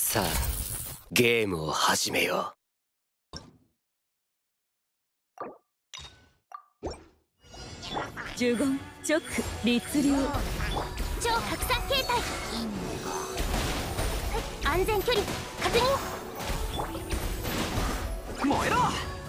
さあゲームを始めよう。呪言チョック律令超拡散形態安全距離確認。 燃えろ。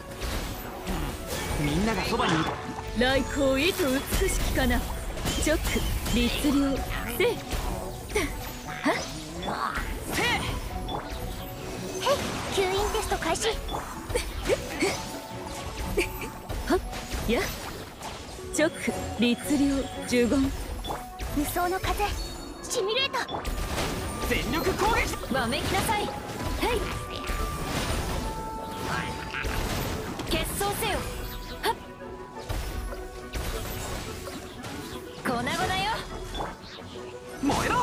みんながそばにいる。 来光意図美しきかな。チョック律令せいはっせい。 へい吸引テスト開始。 はっやチョック律令呪言無双の風シミュレート全力攻撃。 わめきなさい。はい決闘せよ。はっ粉々よ。 燃えろ。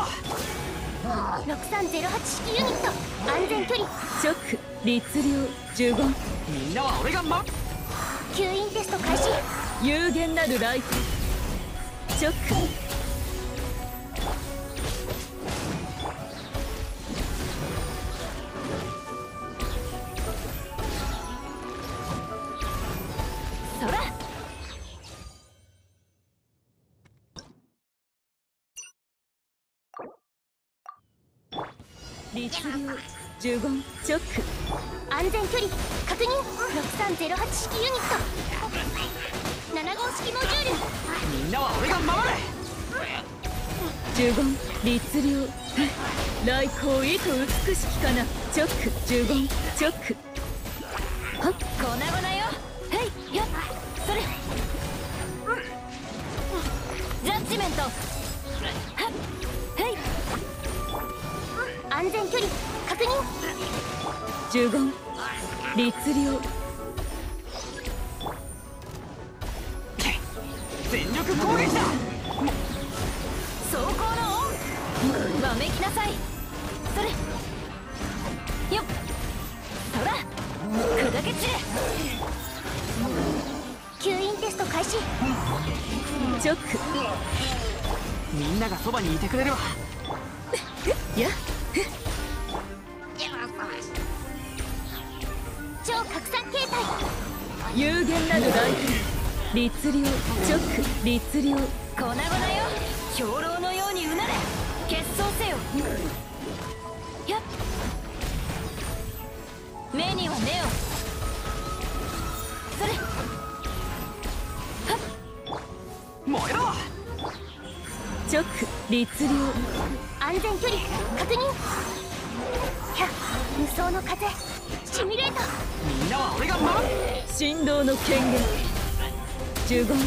6308式ユニット安全距離チョック律令呪言みんなは俺が吸引テスト開始。 有限なるライフチョックそら律令呪言チョック安全距離確認。6308式ユニット7号式モジュールみんなは俺が守れ。 呪言律令来光意図美しきかな。チョック呪言チョックはっ粉々よ。はいやっそれジャッジメントはっはい安全距離確認。 呪言律令全力攻撃だ。 走行のオンわめきなさい。それよっそら砕け散れ。 吸引テスト開始。 チョックみんながそばにいてくれるわ。 や超拡散形態有限なるライフ律令チョック律令粉々よ。兵糧のようにうなれ決闘せよ。やっ目には目をそれはっ燃えろ。 チョック律令安全距離確認。ひゃ無双の風シミュレートみんなは俺が守る。 振動の権限呪言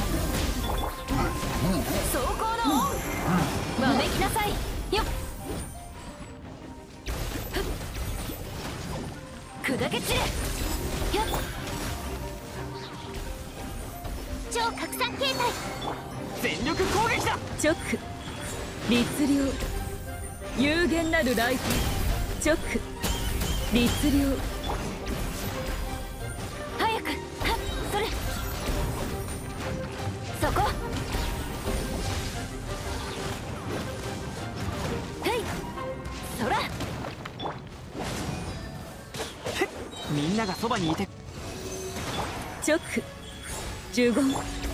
走行のオンわめきなさいよっ砕け散れよっ超拡散形態全力攻撃だ。 チョック律令有限なるライフチョック律令早くはっそれそこはいそらみんながそばにいて。 チョック呪言